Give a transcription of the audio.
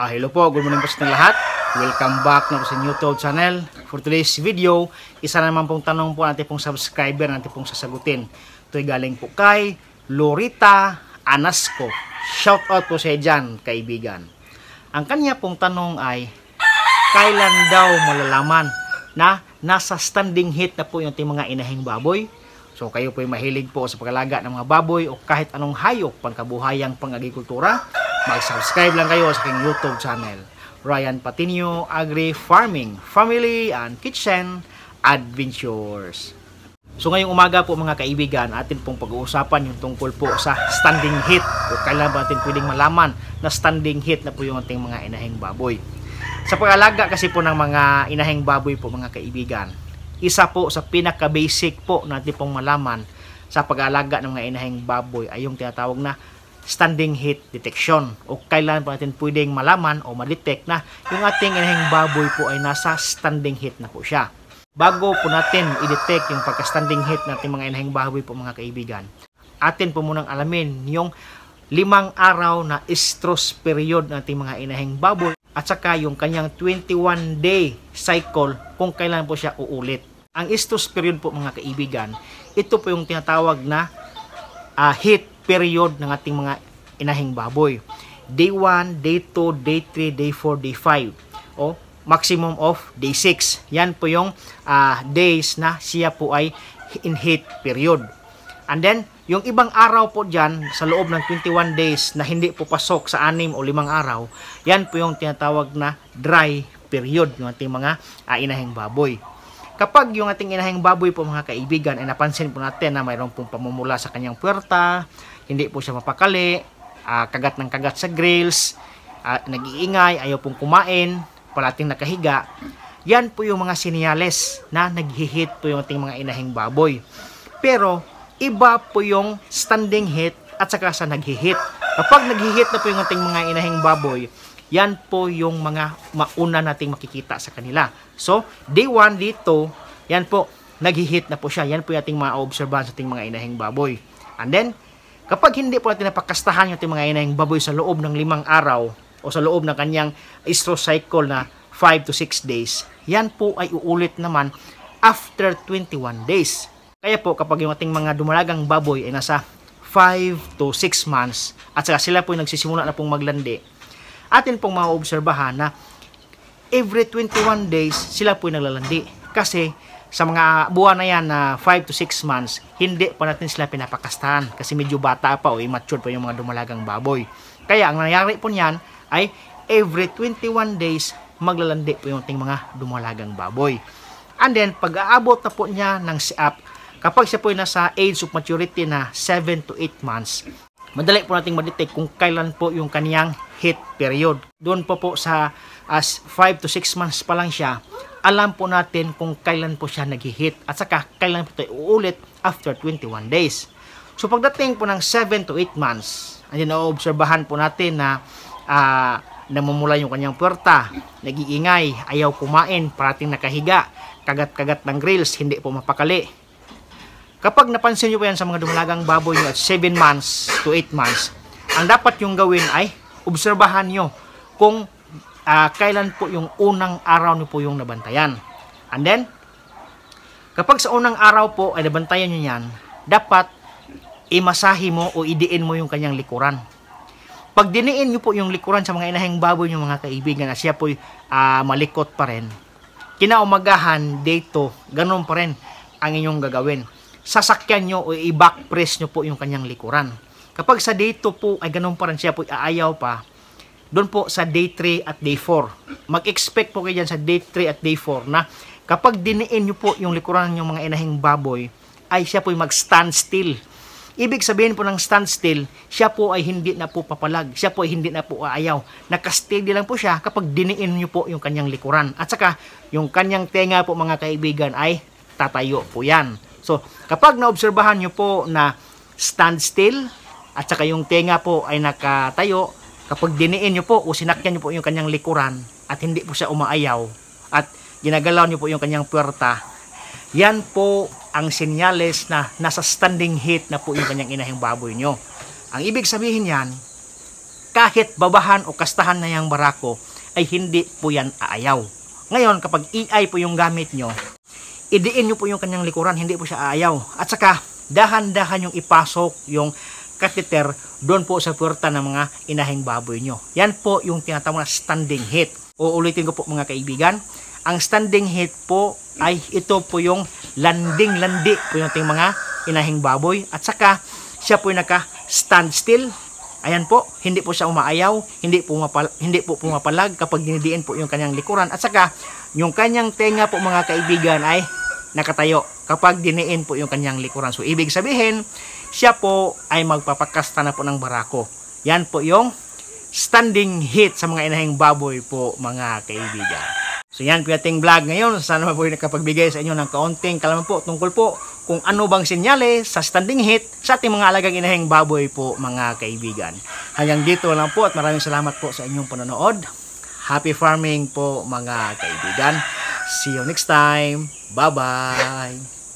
Hello po, good morning po sa lahat. Welcome back na po sa YouTube channel. For today's video, isa naman pong tanong po natin pong subscriber natin pong sasagutin. Ito'y galing po kay Lorita Anasco. Shout out po sa dyan, kaibigan. Ang kanya pong tanong ay, kailan daw malalaman na nasa standing heat na po yung ating mga inahing baboy? So kayo po ay mahilig po sa pag-alaga ng mga baboy o kahit anong hayop pangkabuhayang pang-agrikultura, mag-subscribe lang kayo sa aking YouTube channel, Ryan Patinio Agri Farming, Family and Kitchen Adventures. So ngayong umaga po mga kaibigan, atin pong pag-uusapan yung tungkol po sa standing heat o kailan ba natin pwedeng malaman na standing heat na po yung ating mga inahing baboy. Sa pag-alaga kasi po ng mga inahing baboy po mga kaibigan, isa po sa pinaka-basic po natin pong malaman sa pag-aalaga ng mga inahing baboy ay yung tinatawag na standing heat detection o kailan po natin pwedeng malaman o ma-detect na yung ating inahing baboy po ay nasa standing heat na po siya. Bago po natin i-detect yung pagka-standing heat natin mga inahing baboy po mga kaibigan, atin po munang alamin yung 5 araw na estrus period nating mga inahing baboy at saka yung kanyang 21-day cycle kung kailan po siya uulit. Ang estrus period po mga kaibigan, ito po yung tinatawag na heat period ng ating mga inahing baboy. Day 1, Day 2, Day 3, Day 4, Day 5 o maximum of Day 6. Yan po yung days na siya po ay in heat period. And then, yung ibang araw po dyan sa loob ng 21 days na hindi po pasok sa 6 o 5 araw, yan po yung tinatawag na dry period ng ating mga inahing baboy. Kapag yung ating inahing baboy po mga kaibigan ay napansin po natin na mayroon pong pamumula sa kanyang puwerta, hindi po siya mapakali, kagat ng kagat sa grills, nag-iingay, ayaw pong kumain, palating nakahiga, yan po yung mga sinyales na naghihit po yung ating mga inahing baboy. Pero iba po yung standing heat at saka sa naghihit. Kapag naghihit na po yung ating mga inahing baboy, yan po yung mga mauna nating makikita sa kanila. So, day 1, day 2, yan po, naghihit na po siya. Yan po yung ating mga observan sa ating mga inahing baboy. And then, kapag hindi po natin napakastahan yung ating mga inahing baboy sa loob ng 5 araw o sa loob ng kanyang estrus cycle na 5 to 6 days, yan po ay uulit naman after 21 days. Kaya po, kapag yung ating mga dumalagang baboy ay nasa 5 to 6 months at saka sila po yung nagsisimula na pong maglandi, atin pong maobserbahan na every 21 days sila po yung naglalandi. Kasi sa mga buwan na yan na 5 to 6 months, hindi pa natin sila pinapakastahan kasi medyo bata pa o immature pa yung mga dumalagang baboy. Kaya ang nangyari po niyan ay every 21 days maglalandi po yung ating mga dumalagang baboy. And then pag aabot na po niya ng kapag siya po ay nasa age of maturity na 7 to 8 months, madali po nating ma-detect kung kailan po yung kaniyang heat period. Doon po sa 5 to 6 months pa lang siya, alam po natin kung kailan po siya nag-heat at saka kailan po ito uulit after 21 days. So pagdating po ng 7 to 8 months, andyan naobserbahan po natin na namumula yung kanyang puwerta, nag-iingay, ayaw kumain, parating nakahiga, kagat-kagat ng grills, hindi po mapakali. Kapag napansin nyo po yan sa mga dumalagang baboy nyo at 7 months to 8 months, ang dapat yung gawin ay obserbahan nyo kung kailan po yung unang araw nyo po yung nabantayan. And then, kapag sa unang araw po ay nabantayan nyo yan, dapat imasahe mo o idiin mo yung kanyang likuran. Pag diniin nyo po yung likuran sa mga inahing baboy nyo mga kaibigan na siya po malikot pa rin, kinaumagahan, day 2, ganun pa rin ang inyong gagawin. Sasakyan nyo o i-back press nyo po yung kanyang likuran. Kapag sa day 2 po ay ganun pa rin siya po aayaw pa, doon po sa day 3 at day 4, mag-expect po kayo dyan sa day 3 at day 4 na kapag diniin nyo po yung likuran ng mga inahing baboy, ay siya po mag-stand still. Ibig sabihin po ng stand still, siya po ay hindi na po papalag, siya po ay hindi na po aayaw. Nakasteady lang po siya kapag diniin nyo po yung kanyang likuran. At saka, yung kanyang tenga po mga kaibigan ay tatayo po yan. So, kapag naobserbahan nyo po na stand still at saka yung tenga po ay nakatayo, kapag diniin nyo po o sinakyan nyo po yung kanyang likuran at hindi po siya umaayaw at ginagalaw nyo po yung kanyang puwerta, yan po ang senyales na nasa standing heat na po yung kanyang inahing baboy nyo. Ang ibig sabihin yan, kahit babahan o kastahan na yung barako, ay hindi po yan aayaw. Ngayon, kapag EI po yung gamit nyo, idiin nyo po yung kanyang likuran, hindi po siya aayaw. At saka, dahan-dahan yung ipasok yung catheter doon po sa puwerta ng mga inahing baboy nyo. Yan po yung tinatawag na standing heat. Uulitin ko po mga kaibigan, ang standing heat po ay ito po yung landing-landi po yung ating mga inahing baboy. At saka, siya po yung naka-stand still. Ayan po, hindi po siya umaayaw, hindi po pumapalag kapag dinidiin po yung kanyang likuran. At saka, yung kanyang tenga po mga kaibigan ay nakatayo kapag diniin po yung kanyang likuran. So, ibig sabihin, siya po ay magpapakasta na po ng barako. Yan po yung standing heat sa mga inahing baboy po mga kaibigan. So, yan po ating vlog ngayon. Sana po nakapagbigay sa inyo ng kaunting kalaman po tungkol po kung ano bang sinyales sa standing heat sa ating mga alagang inahing baboy po mga kaibigan. Hanggang dito lang po at maraming salamat po sa inyong panonood. Happy farming po mga kaibigan. See you next time. Bye-bye.